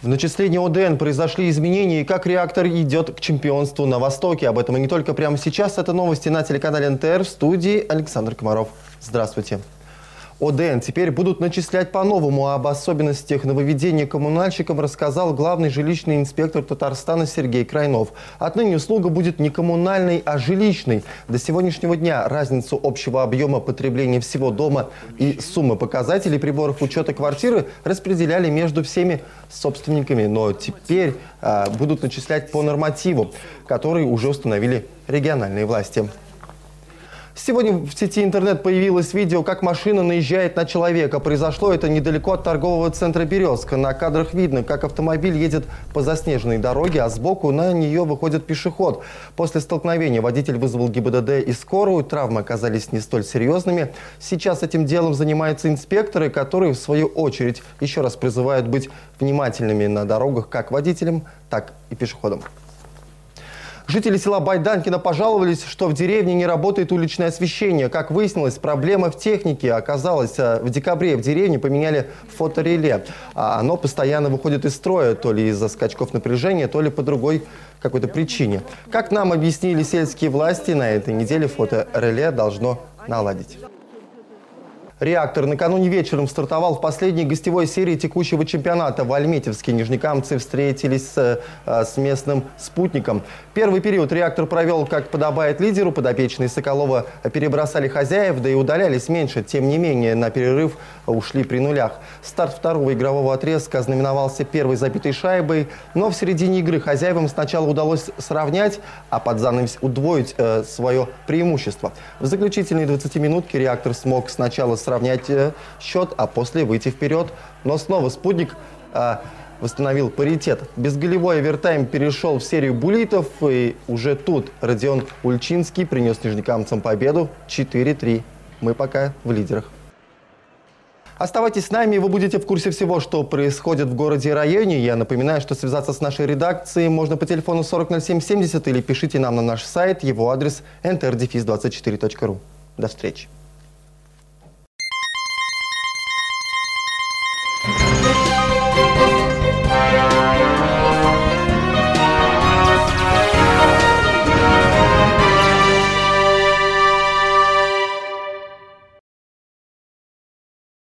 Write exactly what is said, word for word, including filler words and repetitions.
В начислении О Дэ Эн произошли изменения, и как реактор идет к чемпионству на Востоке. Об этом и не только прямо сейчас. Это новости на телеканале Эн Тэ Эр. В студии Александр Комаров. Здравствуйте. О Дэ Эн теперь будут начислять по-новому. Об особенностях нововведения коммунальщикам рассказал главный жилищный инспектор Татарстана Сергей Крайнов. Отныне услуга будет не коммунальной, а жилищной. До сегодняшнего дня разницу общего объема потребления всего дома и суммы показателей приборов учета квартиры распределяли между всеми собственниками. Но теперь а, будут начислять по нормативу, который уже установили региональные власти. Сегодня в сети интернет появилось видео, как машина наезжает на человека. Произошло это недалеко от торгового центра «Березка». На кадрах видно, как автомобиль едет по заснеженной дороге, а сбоку на нее выходит пешеход. После столкновения водитель вызвал Гэ Бэ Дэ Дэ и скорую. Травмы оказались не столь серьезными. Сейчас этим делом занимаются инспекторы, которые, в свою очередь, еще раз призывают быть внимательными на дорогах как водителям, так и пешеходам. Жители села Байданкино пожаловались, что в деревне не работает уличное освещение. Как выяснилось, проблема в технике. Оказалось, в декабре в деревне поменяли фотореле. А оно постоянно выходит из строя, то ли из-за скачков напряжения, то ли по другой какой-то причине. Как нам объяснили сельские власти, на этой неделе фотореле должно наладить. Реактор накануне вечером стартовал в последней гостевой серии текущего чемпионата. В Альметьевске нижнекамцы встретились с, с местным спутником. Первый период реактор провел, как подобает лидеру. Подопечные Соколова перебросали хозяев, да и удалялись меньше. Тем не менее, на перерыв ушли при нулях. Старт второго игрового отрезка ознаменовался первой забитой шайбой. Но в середине игры хозяевам сначала удалось сравнять, а под занавес удвоить э, свое преимущество. В заключительной двадцатиминутке реактор смог сначала сравнять сравнять счет, а после выйти вперед. Но снова спутник а, восстановил паритет. Безголевой овертайм перешел в серию буллитов. И уже тут Родион Ульчинский принес нижнекамцам победу четыре три. Мы пока в лидерах. Оставайтесь с нами, и вы будете в курсе всего, что происходит в городе и районе. Я напоминаю, что связаться с нашей редакцией можно по телефону сорок ноль семь семьдесят или пишите нам на наш сайт. Его адрес эн тэ эр двадцать четыре точка ру. До встречи. Thank you.